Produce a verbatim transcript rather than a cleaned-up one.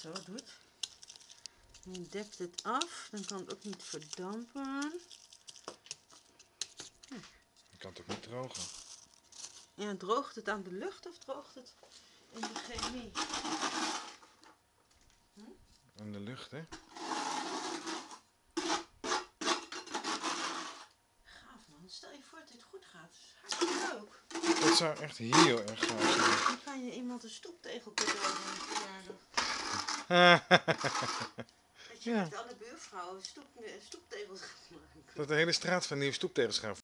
zo doet. Je dept het af, dan kan het ook niet verdampen. Je kan het ook niet drogen. Ja, droogt het aan de lucht of droogt het in de chemie? Hm? In de lucht, hè? Gaaf man, stel je voor dat dit goed gaat. Dat is hartstikke leuk. Dat zou echt heel erg gaaf zijn. Dan kan je iemand een stoeptegel cadeau doen op verjaardag. Dat je Ja. met alle buurvrouwen stoep, stoeptegels gaat maken. Dat de hele straat van nieuwe stoeptegels gaan